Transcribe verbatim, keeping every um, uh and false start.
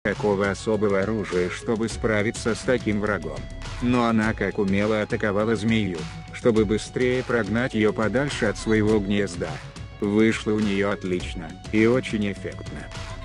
никакого особого оружия, чтобы справиться с таким врагом. Но она как умело атаковала змею, чтобы быстрее прогнать ее подальше от своего гнезда. Вышло у нее отлично и очень эффектно.